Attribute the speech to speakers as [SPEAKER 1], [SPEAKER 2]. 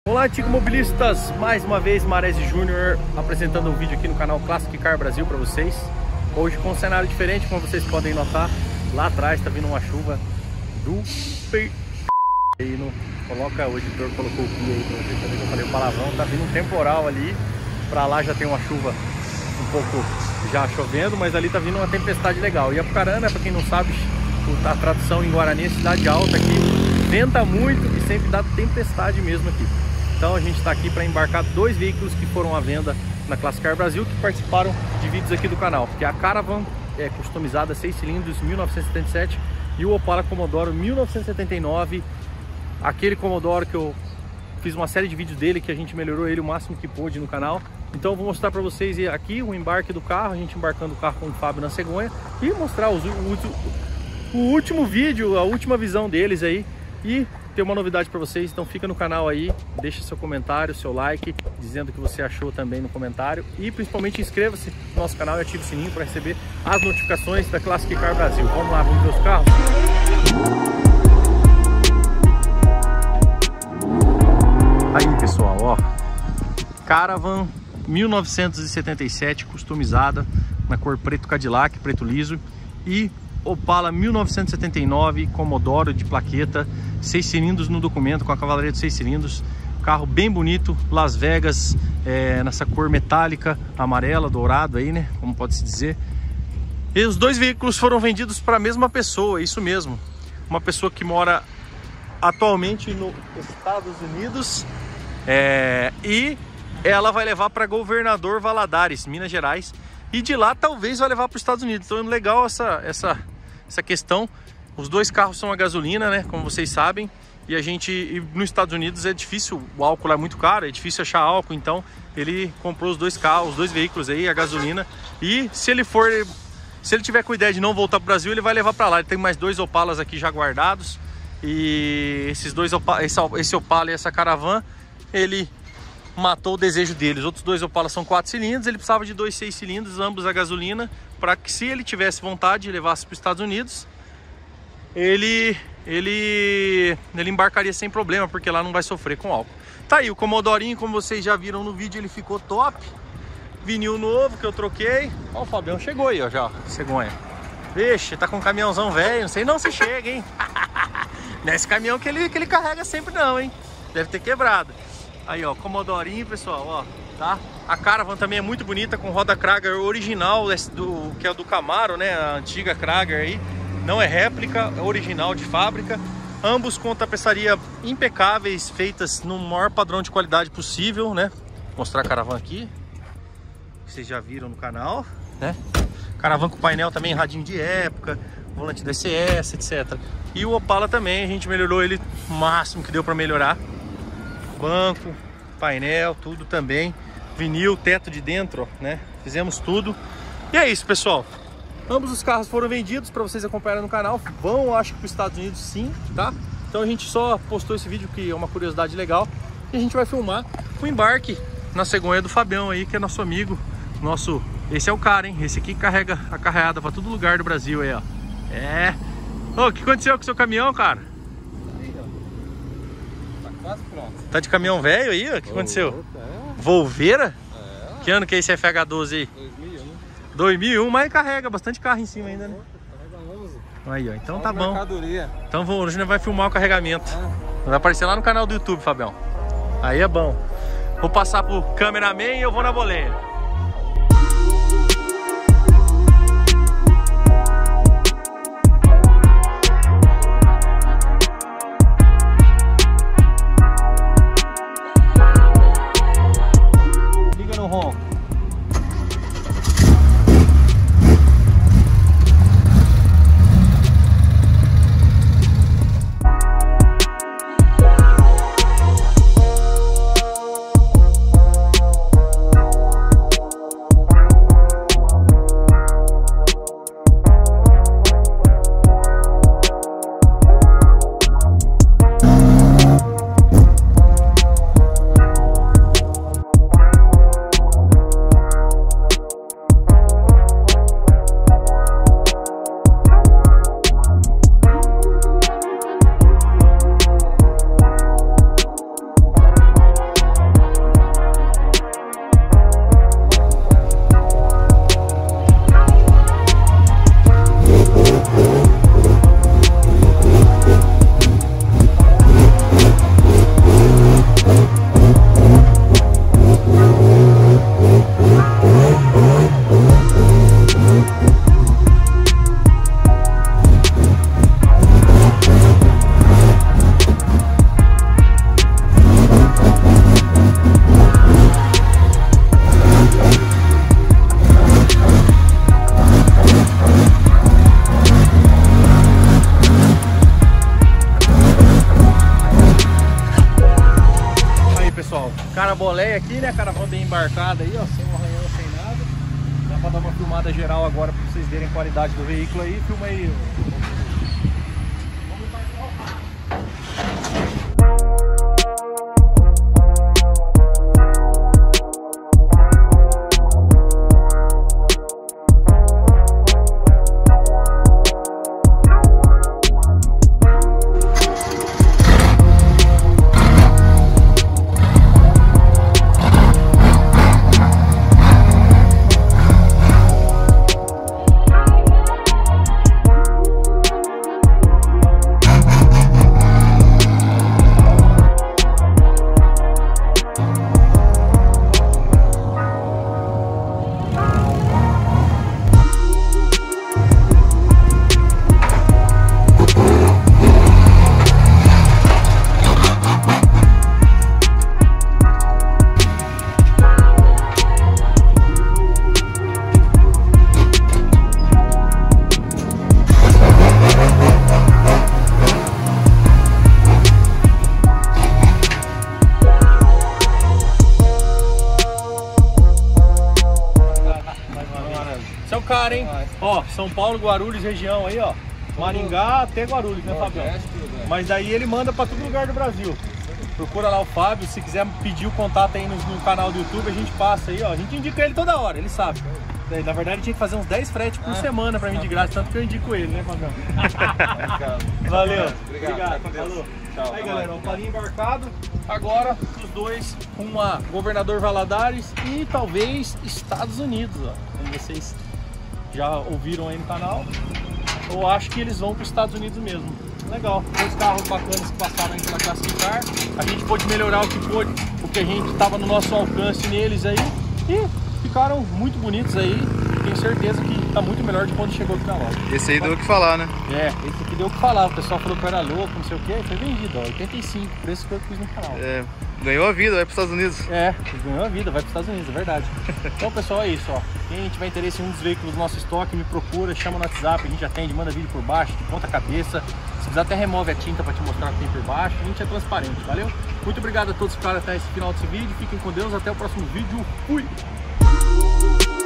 [SPEAKER 1] Olá, Tico Mobilistas, mais uma vez Maresi Júnior apresentando um vídeo aqui no canal Classic Car Brasil para vocês. Hoje com um cenário diferente, como vocês podem notar, lá atrás tá vindo uma chuva do aí no coloca, o editor colocou o pi aí para vocês também, que eu falei o palavrão, tá vindo um temporal ali, para lá já tem uma chuva um pouco já chovendo, mas ali tá vindo uma tempestade legal. E Apucarana, para quem não sabe, a tradução em Guarani é cidade alta aqui, venta muito e sempre dá tempestade mesmo aqui. Então a gente está aqui para embarcar dois veículos que foram à venda na Classic Car Brasil, que participaram de vídeos aqui do canal, que é a Caravan customizada 6 cilindros 1977 e o Opala Commodoro 1979, aquele Commodoro que eu fiz uma série de vídeos dele, que a gente melhorou ele o máximo que pôde no canal. Então eu vou mostrar para vocês aqui o embarque do carro, a gente embarcando o carro com o Fábio na cegonha, e mostrar o último vídeo, a última visão deles aí, e ter uma novidade para vocês. Então fica no canal aí, deixa seu comentário, seu like, dizendo o que você achou também no comentário, e principalmente inscreva-se no nosso canal e ative o sininho para receber as notificações da Classic Car Brasil. Vamos lá, vamos ver os carros? Aí pessoal, ó, Caravan 1977 customizada na cor preto Cadillac, preto liso, e Opala 1979 Commodoro de plaqueta, 6 cilindros no documento, com a cavalaria de 6 cilindros, carro bem bonito, Las Vegas, nessa cor metálica, amarela, dourado aí, né, como pode se dizer. E os dois veículos foram vendidos para a mesma pessoa, isso mesmo, uma pessoa que mora atualmente nos Estados Unidos, e ela vai levar para Governador Valadares, Minas Gerais, e de lá talvez vai levar para os Estados Unidos. Então é legal essa questão. Os dois carros são a gasolina, né, como vocês sabem, e nos Estados Unidos é difícil, o álcool é muito caro, é difícil achar álcool, então ele comprou os dois carros, os dois veículos aí, a gasolina, e se ele tiver com ideia de não voltar para o Brasil, ele vai levar para lá. Ele tem mais dois Opalas aqui já guardados, e esse Opala e essa Caravan, ele matou o desejo dele. Os outros dois Opalas são 4 cilindros, ele precisava de 2 6 cilindros, ambos a gasolina, para que, se ele tivesse vontade e levasse para os Estados Unidos, ele embarcaria sem problema, porque lá não vai sofrer com álcool. Tá aí o Commodorinho, como vocês já viram no vídeo, ele ficou top. Vinil novo que eu troquei. Ó, o Fabião chegou aí, ó, já, cegonha. Vixe, tá com um caminhãozão velho, não sei não se chega, hein. Não é esse caminhão que ele carrega sempre não, hein. Deve ter quebrado. Aí, ó, Commodorinho, pessoal, ó, tá? A Caravan também é muito bonita, com roda Krager original, que é do Camaro, né? A antiga Krager aí. Não é réplica, é original de fábrica. Ambos com tapeçaria impecáveis, feitas no maior padrão de qualidade possível, né? Vou mostrar a Caravan aqui, que vocês já viram no canal, né? Caravan com painel também, radinho de época, volante DCS, etc. E o Opala também, a gente melhorou ele o máximo que deu para melhorar. Banco, painel, tudo também, vinil, teto de dentro, ó, né? Fizemos tudo. E é isso, pessoal. Ambos os carros foram vendidos, para vocês acompanharem no canal. Vão, acho que para os Estados Unidos, sim, tá? Então a gente só postou esse vídeo, que é uma curiosidade legal, e a gente vai filmar o embarque na cegonha do Fabião aí, que é nosso amigo, esse é o cara, hein? Esse aqui carrega a carreada para todo lugar do Brasil aí, ó. Ô, o que aconteceu com o seu caminhão, cara?
[SPEAKER 2] Quase pronto.
[SPEAKER 1] Tá de caminhão velho aí? O que aconteceu? Volveira? Que ano que é esse FH12 aí?
[SPEAKER 2] 2001.
[SPEAKER 1] 2001, mas carrega bastante carro em cima ainda, né?
[SPEAKER 2] Carrega 11.
[SPEAKER 1] Aí, ó, então
[SPEAKER 2] Só
[SPEAKER 1] tá bom.
[SPEAKER 2] mercadoria.
[SPEAKER 1] Então hoje a gente vai filmar o carregamento. Vai aparecer lá no canal do YouTube, Fabião. Aí é bom. Vou passar pro cameraman e eu vou na boleia. ó, caraboleia aqui, né? Caravana bem embarcada aí, ó, sem um arranhão, sem nada. Dá pra dar uma filmada geral agora pra vocês verem a qualidade do veículo aí. Filma aí. Vamos embarcar o carro. Esse é o cara, hein? Ó, São Paulo, Guarulhos, região aí, ó. Maringá até Guarulhos, né, Fabião? Mas daí ele manda pra todo lugar do Brasil. Procura lá o Fábio, se quiser pedir o contato aí no canal do YouTube, a gente passa aí, ó. A gente indica ele toda hora, ele sabe. Na verdade, tinha que fazer uns 10 fretes por semana pra mim de graça, tanto que eu indico ele, né, Fabião? Valeu. Obrigado. Falou. Tchau. Aí, galera, o palinho embarcado. Agora, os dois com a Governador Valadares e talvez Estados Unidos, ó. Como vocês já ouviram aí no canal. Eu acho que eles vão para os Estados Unidos mesmo. Legal. Dois carros bacanas que passaram aí pela Classificar. A gente pôde melhorar o que pôde, o que a gente estava no nosso alcance neles aí. E ficaram muito bonitos aí. Tenho certeza que tá muito melhor de quando chegou aqui na loja.
[SPEAKER 3] Esse aí deu o que falar, né?
[SPEAKER 1] É, esse aqui deu o que falar. O pessoal falou que eu era louco, não sei o que. Foi vendido, ó, 85, preço que eu fiz no canal.
[SPEAKER 3] É, ganhou a vida, vai para os Estados Unidos.
[SPEAKER 1] É, ganhou a vida, vai para os Estados Unidos, é verdade. Então, pessoal, é isso, ó. Quem tiver interesse em um dos veículos do nosso estoque, me procura, chama no WhatsApp, a gente atende, manda vídeo por baixo, de ponta cabeça. Se precisar, até remove a tinta para te mostrar o que tem por baixo. A gente é transparente, valeu? Muito obrigado a todos que ficaram até esse final desse vídeo. Fiquem com Deus, até o próximo vídeo. Fui!